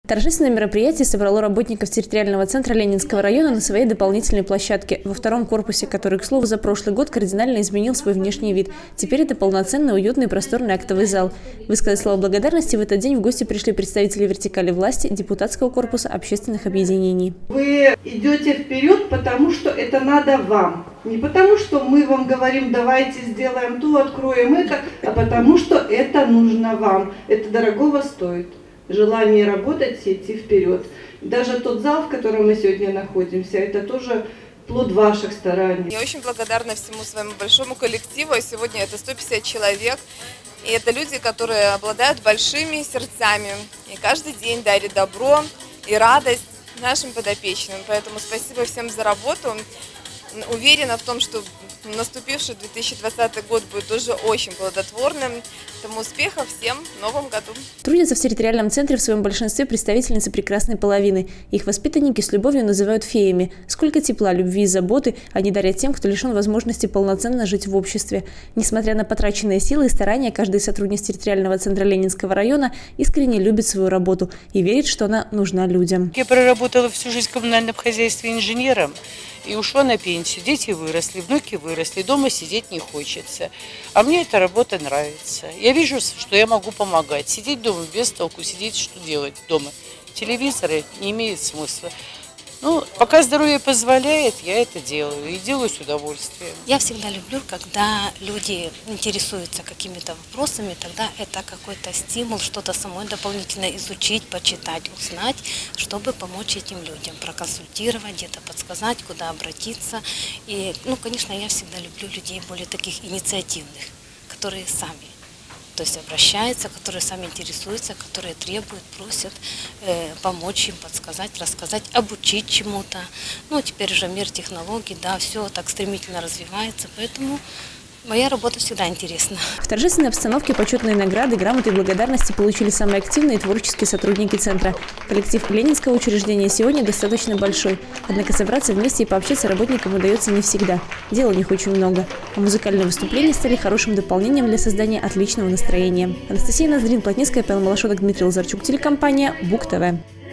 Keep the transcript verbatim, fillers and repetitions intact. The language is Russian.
Торжественное мероприятие собрало работников территориального центра Ленинского района на своей дополнительной площадке во втором корпусе, который, к слову, за прошлый год кардинально изменил свой внешний вид. Теперь это полноценный, уютный, просторный актовый зал. Высказать слова благодарности в этот день в гости пришли представители вертикали власти, депутатского корпуса, общественных объединений. Вы идете вперед, потому что это надо вам. Не потому что мы вам говорим, давайте сделаем то, откроем это, а потому что это нужно вам. Это дорогого стоит. Желание работать и идти вперед. Даже тот зал, в котором мы сегодня находимся, это тоже плод ваших стараний. Я очень благодарна всему своему большому коллективу. Сегодня это сто пятьдесят человек. И это люди, которые обладают большими сердцами. И каждый день дарят добро и радость нашим подопечным. Поэтому спасибо всем за работу. Уверена в том, что наступивший две тысячи двадцатый год будет тоже очень плодотворным. Поэтому успехов всем в новом году. Трудятся в территориальном центре в своем большинстве представительницы прекрасной половины. Их воспитанники с любовью называют феями. Сколько тепла, любви и заботы они дарят тем, кто лишен возможности полноценно жить в обществе. Несмотря на потраченные силы и старания, каждый сотрудник территориального центра Ленинского района искренне любит свою работу и верит, что она нужна людям. Я проработала всю жизнь в коммунальном хозяйстве инженером. И ушла на пенсию. Дети выросли, внуки выросли, дома сидеть не хочется. А мне эта работа нравится. Я вижу, что я могу помогать. Сидеть дома без толку, сидеть, что делать дома. Телевизоры не имеют смысла. Ну, пока здоровье позволяет, я это делаю и делаю с удовольствием. Я всегда люблю, когда люди интересуются какими-то вопросами, тогда это какой-то стимул, что-то самой дополнительно изучить, почитать, узнать, чтобы помочь этим людям, проконсультировать, где-то подсказать, куда обратиться. И, ну, конечно, я всегда люблю людей более таких инициативных, которые сами. То есть обращаются, которые сами интересуются, которые требуют, просят э, помочь им, подсказать, рассказать, обучить чему-то. Ну, теперь уже мир технологий, да, все так стремительно развивается, поэтому моя работа всегда интересна. В торжественной обстановке почетные награды, грамоты и благодарности получили самые активные и творческие сотрудники центра. Коллектив Ленинского учреждения сегодня достаточно большой. Однако собраться вместе и пообщаться работникам удается не всегда. Дел у них очень много. А музыкальные выступления стали хорошим дополнением для создания отличного настроения. Анастасия Ноздрин, Плотницкая, Павел Малашонок, Дмитрий Лазарчук, телекомпания БУК ТВ.